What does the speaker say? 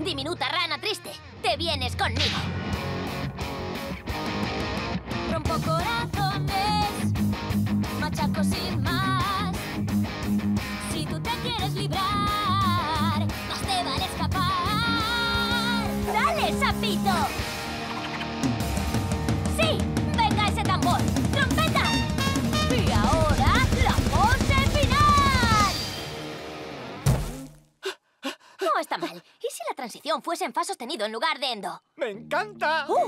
Diminuta rana triste, te vienes conmigo. Rompo corazones, machaco sin más. Si tú te quieres librar, más te vale escapar. ¡Dale, sapito! ¡Sí! ¡Venga ese tambor! ¡Trompeta! Y ahora, la pose final. No está mal. ¿Y si la transición fuese en fa sostenido en lugar de en do? ¡Me encanta!